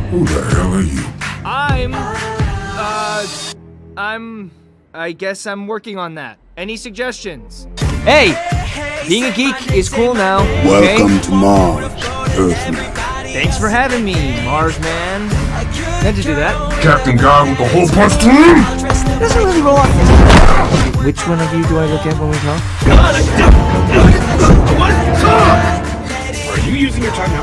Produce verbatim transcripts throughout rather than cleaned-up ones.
Who the hell are you? I'm... Uh... I'm... I guess I'm working on that. Any suggestions? Hey! Being a geek is cool now. Welcome okay? to Mars, Earthman. Thanks for having me, Mars man. Meant to do that. Captain God with the whole punch team? It doesn't really roll off. Which one of you do I look at when we talk? What? Talk! Are you using your time now?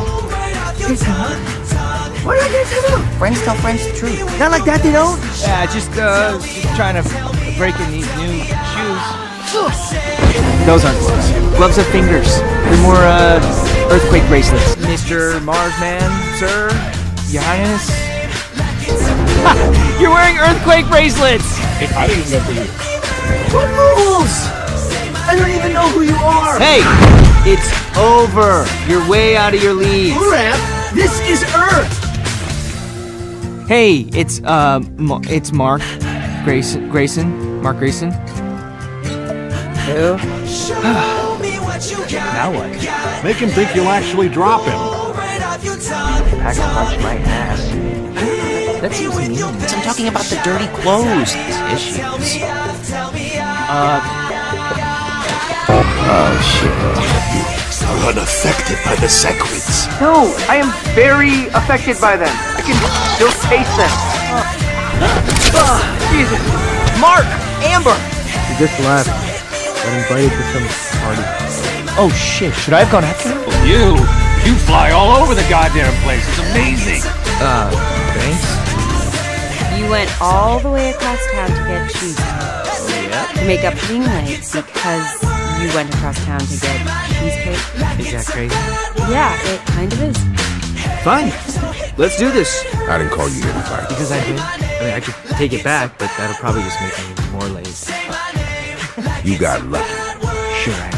Why did I get time out? Friends tell friends the truth. Not like that, they don't? Yeah, just, uh, just trying to break in these new shoes. Those aren't gloves. Gloves have fingers. They're more, uh, earthquake bracelets. Mister Marsman, sir, Your Highness. You're wearing earthquake bracelets! Hey, I didn't know for you. What rules? I don't even know who you are! Hey! It's over! You're way out of your league! Crap! This is Earth! Hey, it's, uh, Ma it's Mark Grayson. Grayson? Mark Grayson? Who? Now what? Make him think you'll actually drop him. Pack a punch my ass. That seems mean. I'm talking about the dirty clothes issues. Uh. Oh shit. You are unaffected by the sacreds. No, I am very affected by them. I can still taste them. Uh, uh, Jesus. Mark! Amber! He just left. Got invited to some party. Oh shit, should I have gone after him? You! You fly all over the goddamn place. It's amazing. Uh, thanks? You went all the way across town to get cheese. Oh yeah? To make up for being late because you went across town to get cheesecake. Is that crazy? Yeah, it kind of is. Fine. Let's do this. I didn't call you here to fight. Because I did. I mean, I could take it back, but that'll probably just make me more late. You got lucky. Sure I